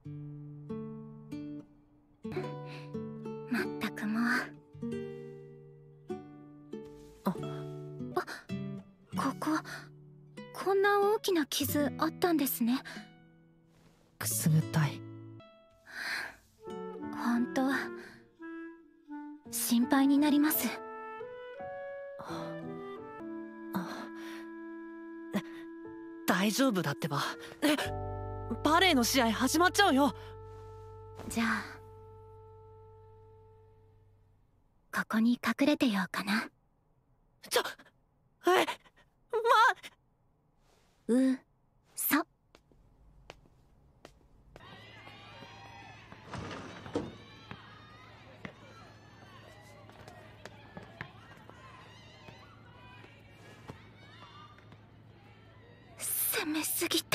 まったくもう。ここ、こんな大きな傷あったんですね。 くすぐったい。 ほんと心配になります。 大丈夫だってば。バレエの試合始まっちゃうよ。 じゃあここに隠れてようかな。うそ。攻めすぎた。